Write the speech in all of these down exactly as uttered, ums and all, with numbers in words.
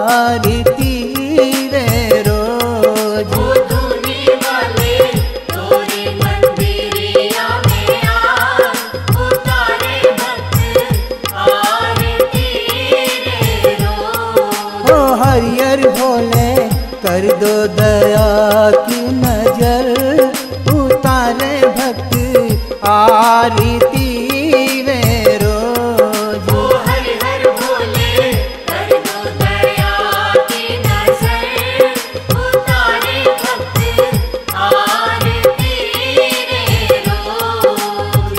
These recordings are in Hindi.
आरती रे रोज। ओ धूनी वाले तोरे मंदिरिया में आ, उतारे भक्त आरती रे रोज। ओ हरियर भोले कर दो दया की नजर, उतारे भक्त आरती रे रोज। ओ हर हर भोले कर दो दया की नजर, उतारे भक्त आरती रे रोज।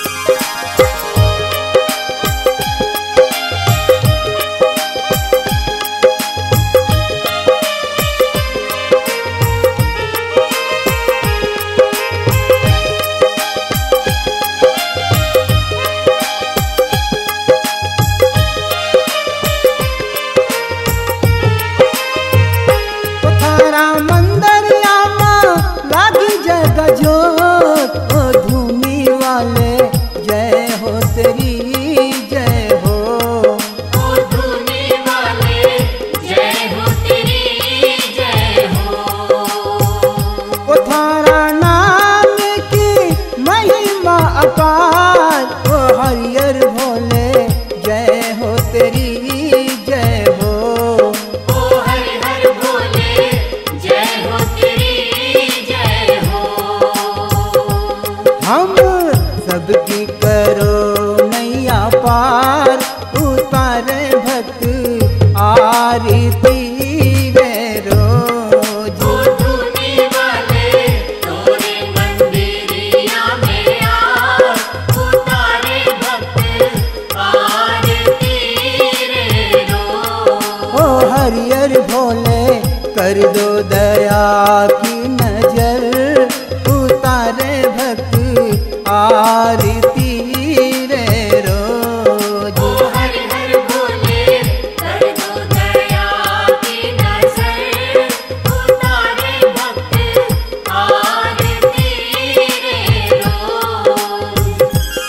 थारा मंदरिया माँ लागी जग जोत, ओ धूनी वाले जय हो तेरी जय हो। ओ धूनी वाले जय हो तेरी जय हो। ओ थारा नाम की महिमा अपार, ओ हरियर भोले जय हो तेरी जय हो। ओ हर हर भोले जय हो तेरी जय हो। हम सबकी करो नैया पार, उतारे भक्त आरती रे रोज। ओ धूनी वाले तोरे मंदिरिया में आ, उतारे भक्त आरती रे रोज। ओ हरियर भोले कर दो दया की नजर, उतारे भक्त आरती रे रोज। ओ हर हर भोले कर दो दया की नजर, उतारे भक्त आरती रे रोज।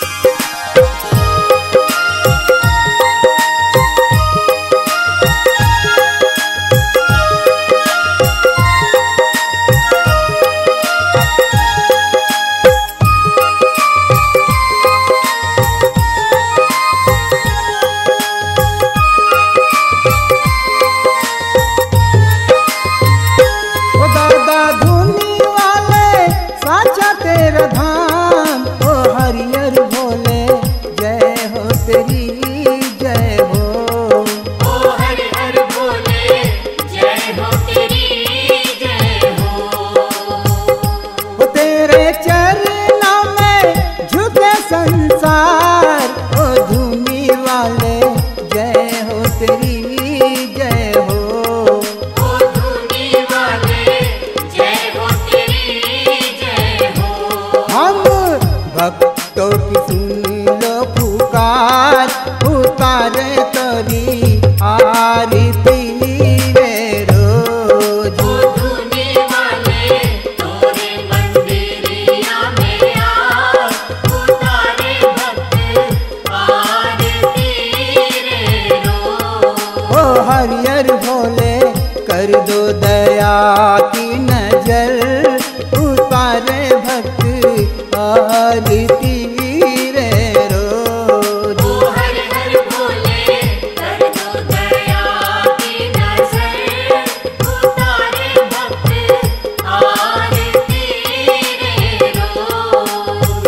ओ दादा धूनी वाले साचा तेरा धाम, ओ हरियर भोले जय हो तेरी जय हो। ओ हर हर भोले जय हो तेरी जय हो। ओ तेरे चरणों में झुके संसार, ओ धूनी वाले जय हो तेरी जय हो। ओ धूनी वाले जय हो तेरी जय हो। हम भक्तों की सुन लो पुकार, उतारे तोरी आरती रे रोज। ओ धूनी वाले तोरे मंदिरिया में आ, उतारे भक्त आरती रे रोज। ओ हरियर भोले कर दो दया की नजर, उतारे भक्त आरती रे रोज। ओ हर हर भोले कर दो दया की नजर, उतारे भक्त आरती रे रोज।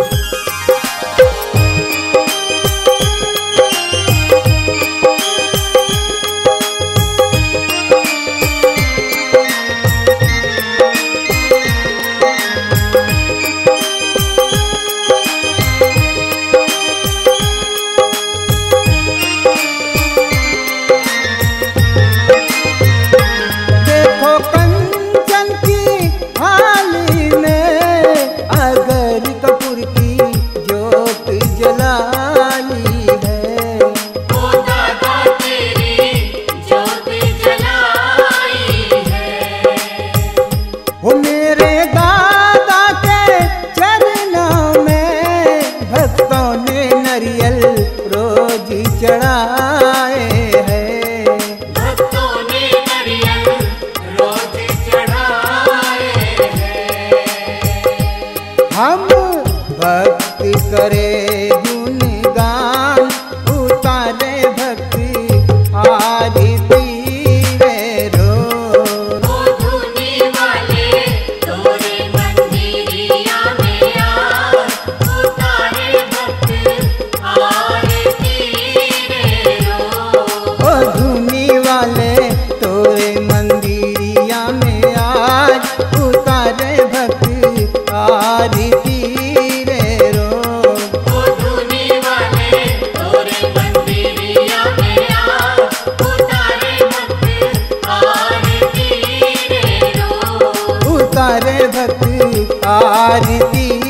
भक्त आरती